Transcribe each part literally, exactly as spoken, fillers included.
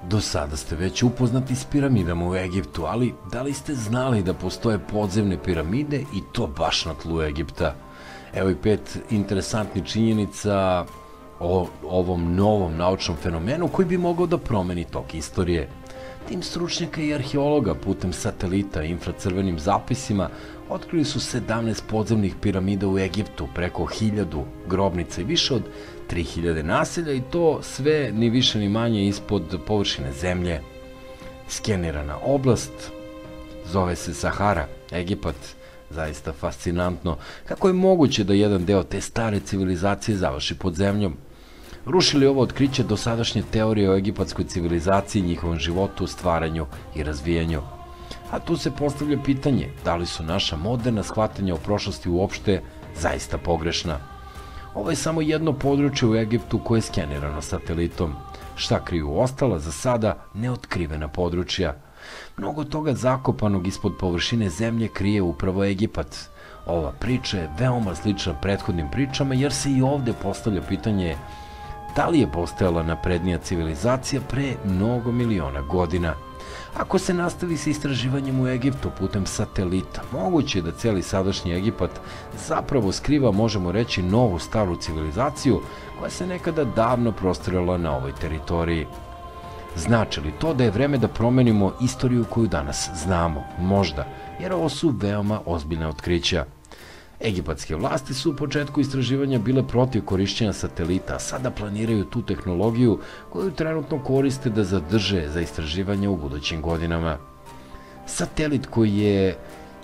Do sada ste već upoznati s piramidama u Egiptu, ali da li ste znali da postoje podzemne piramide i to baš na tlu Egipta? Evo i pet interesantnih činjenica o ovom novom naučnom fenomenu koji bi mogao da promeni tok istorije. Tim stručnjaka i arheologa putem satelita i infracrvenim zapisima otkrili su sedamnaest podzemnih piramida u Egiptu, preko hiljadu grobnica i više od tri hiljade naselja, i to sve ni više ni manje ispod površine zemlje. Skenirana oblast zove se Sahara, Egipat. Zaista fascinantno kako je moguće da jedan deo te stare civilizacije završi pod zemljom. Rušili ovo otkriće dosadašnje teorije o egipatskoj civilizaciji, njihovom životu, stvaranju i razvijanju. A tu se postavlja pitanje da li su naša moderna shvatanja o prošlosti uopšte zaista pogrešna. Ovo je samo jedno područje u Egiptu koje je skenirano satelitom. Šta kriju ostala za sada neotkrivena područja? Mnogo toga zakopanog ispod površine zemlje krije upravo Egipat. Ova priča je veoma slična prethodnim pričama jer se i ovde postavlja pitanje da li je postojala naprednija civilizacija pre mnogo miliona godina. Ako se nastavi sa istraživanjem u Egiptu putem satelita, moguće je da celi sadašnji Egipat zapravo skriva, možemo reći, novu staru civilizaciju koja se nekada davno prostirala na ovoj teritoriji. Znači li to da je vreme da promenimo istoriju koju danas znamo? Možda, jer ovo su veoma ozbiljne otkrića. Egipatske vlasti su u početku istraživanja bile protiv korišćenja satelita, a sada planiraju tu tehnologiju koju trenutno koriste da zadrže za istraživanje u budućim godinama. Satelit koji je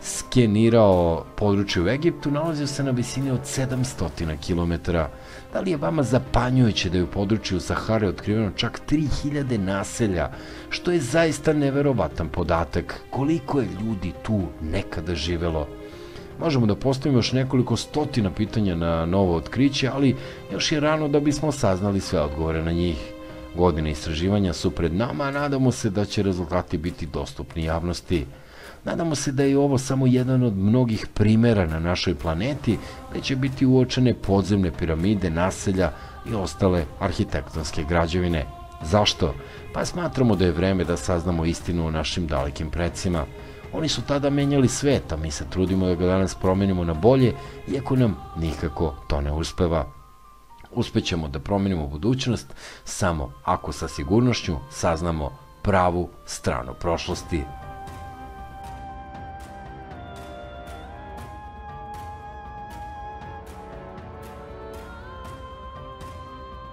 skenirao područje u Egiptu nalazio se na visini od sedamsto kilometara. Da li je vama zapanjujuće da je u području Sahare otkriveno čak tri hiljade naselja, što je zaista neverovatan podatak? Koliko je ljudi tu nekada živelo? Možemo da postavimo još nekoliko stotina pitanja na novo otkriće, ali još je rano da bismo saznali sve odgovore na njih. Godine istraživanja su pred nama, a nadamo se da će rezultati biti dostupni javnosti. Nadamo se da je ovo samo jedan od mnogih primera na našoj planeti, gde će biti uočene podzemne piramide, naselja i ostale arhitektonske građevine. Zašto? Pa smatramo da je vreme da saznamo istinu o našim dalekim precima. Oni su tada menjali svet, a mi se trudimo da ga danas promenimo na bolje, iako nam nikako to ne uspeva. Uspećemo da promenimo budućnost samo ako sa sigurnošću saznamo pravu stranu prošlosti.